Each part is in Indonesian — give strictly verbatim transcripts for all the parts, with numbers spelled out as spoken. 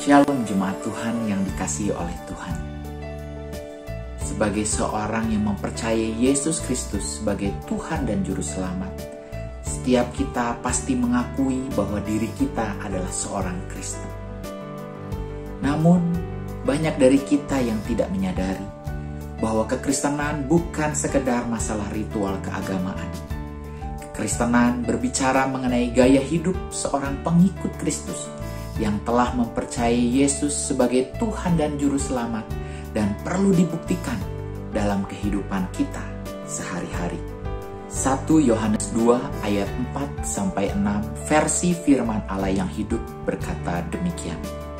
Shalom jemaat Tuhan yang dikasihi oleh Tuhan. Sebagai seorang yang mempercayai Yesus Kristus sebagai Tuhan dan Juru Selamat, setiap kita pasti mengakui bahwa diri kita adalah seorang Kristen. Namun, banyak dari kita yang tidak menyadari bahwa kekristenan bukan sekedar masalah ritual keagamaan. Kekristenan berbicara mengenai gaya hidup seorang pengikut Kristus yang telah mempercayai Yesus sebagai Tuhan dan Juru Selamat dan perlu dibuktikan dalam kehidupan kita sehari-hari. satu Yohanes dua ayat empat sampai enam versi firman Allah yang hidup berkata demikian.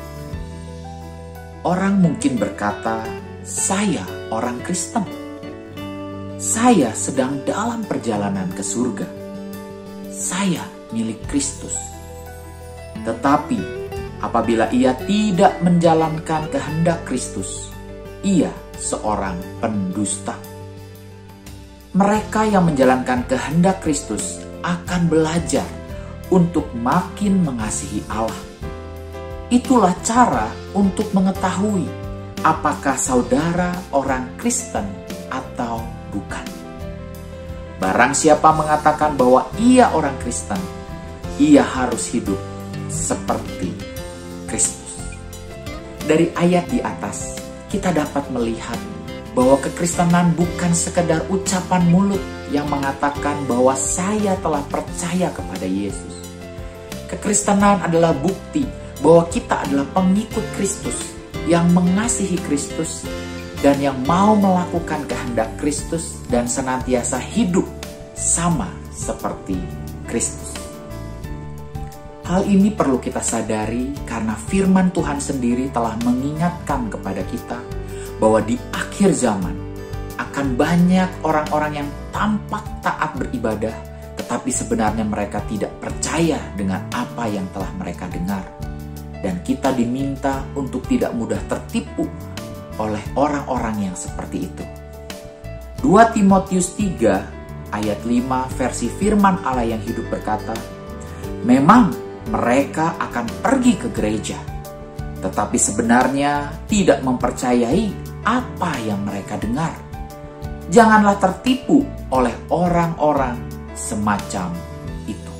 Orang mungkin berkata, saya orang Kristen. Saya sedang dalam perjalanan ke surga. Saya milik Kristus. Tetapi apabila ia tidak menjalankan kehendak Kristus, ia seorang pendusta. Mereka yang menjalankan kehendak Kristus akan belajar untuk makin mengasihi Allah. Itulah cara untuk mengetahui apakah saudara orang Kristen atau bukan. Barang siapa mengatakan bahwa ia orang Kristen, ia harus hidup seperti Kristus. Dari ayat di atas, kita dapat melihat bahwa kekristenan bukan sekedar ucapan mulut yang mengatakan bahwa saya telah percaya kepada Yesus. Kekristenan adalah bukti bahwa kita adalah pengikut Kristus yang mengasihi Kristus dan yang mau melakukan kehendak Kristus dan senantiasa hidup sama seperti Kristus. Hal ini perlu kita sadari karena firman Tuhan sendiri telah mengingatkan kepada kita bahwa di akhir zaman akan banyak orang-orang yang tampak taat beribadah, tetapi sebenarnya mereka tidak percaya dengan apa yang telah mereka dengar. Dan kita diminta untuk tidak mudah tertipu oleh orang-orang yang seperti itu. dua Timotius tiga ayat lima versi firman Allah yang hidup berkata, memang mereka akan pergi ke gereja, tetapi sebenarnya tidak mempercayai apa yang mereka dengar. Janganlah tertipu oleh orang-orang semacam itu.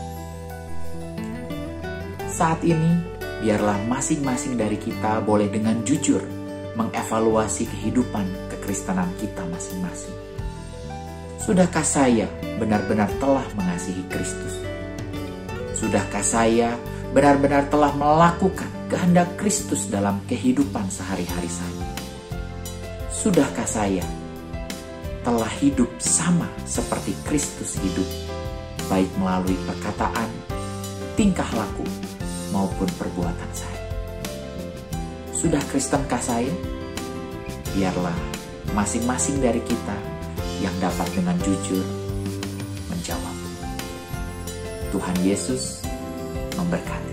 Saat ini, biarlah masing-masing dari kita boleh dengan jujur mengevaluasi kehidupan kekristenan kita masing-masing. Sudahkah saya benar-benar telah mengasihi Kristus? Sudahkah saya benar-benar telah melakukan kehendak Kristus dalam kehidupan sehari-hari saya? Sudahkah saya telah hidup sama seperti Kristus hidup, baik melalui perkataan, tingkah laku, maupun perbuatan saya? Sudah Kristenkah saya? Biarlah masing-masing dari kita yang dapat dengan jujur menjawab. Tuhan Yesus memberkati.